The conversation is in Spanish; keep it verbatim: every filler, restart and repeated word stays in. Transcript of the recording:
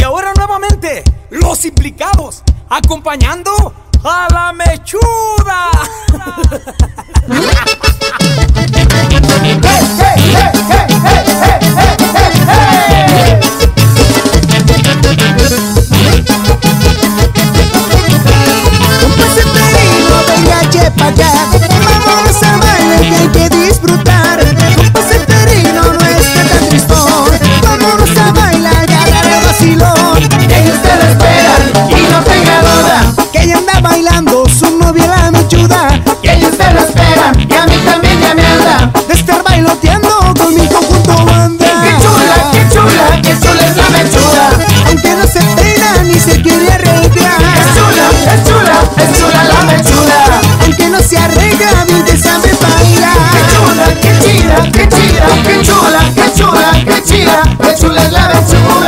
Y ahora nuevamente, los implicados, acompañando a la mechuda. Vámonos a bailar que hay que disfrutar. Compa Seferino, no esté tan tristón. Vámonos a bailar y agarrar el vacilón. Que ellos te lo esperan y no tenga duda. Que ella anda bailando, su novia la mechuda. Que ellos te lo esperan y a mí también ya me anda. De estar bailoteando con mi conjunto banda. Qué chula, qué chula, qué chula es la mechuda. Aunque no se peina ni se quiere arreglar. Es chula, es chula, es chula la mechuda. Aunque no se arregla, bien que sabe bailar. Qué chula, qué chida, qué chida, qué chula, qué chula, qué chida, qué chula es la mechuda.